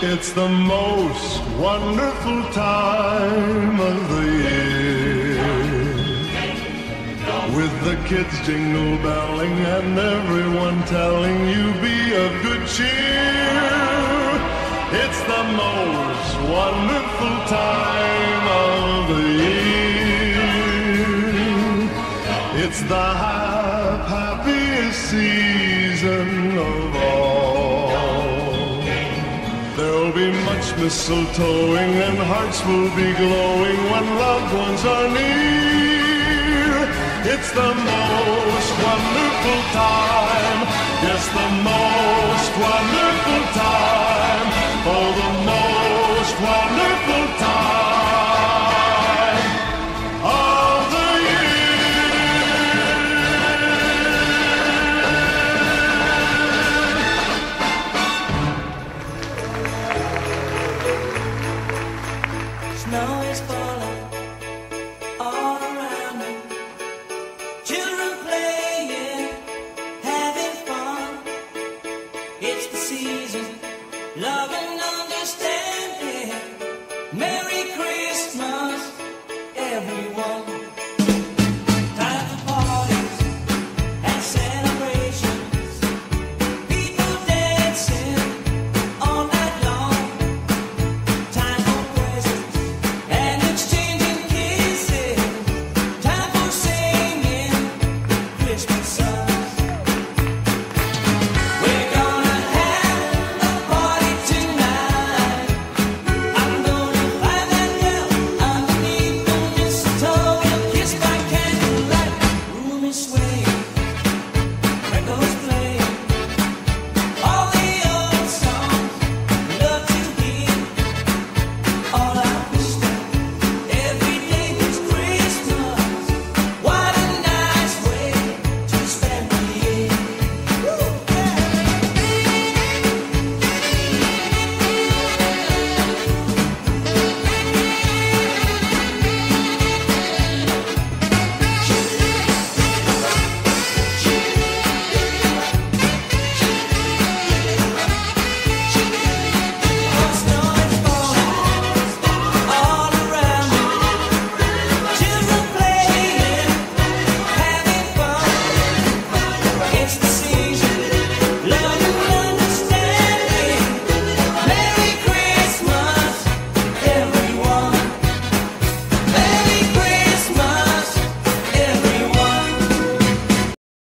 It's the most wonderful time of the year, with the kids jingle belling and everyone telling you be of good cheer. It's the most wonderful time of the year. It's the happiest season of all. There'll be much mistletoeing and hearts will be glowing when loved ones are near. It's the most wonderful time, yes, the most wonderful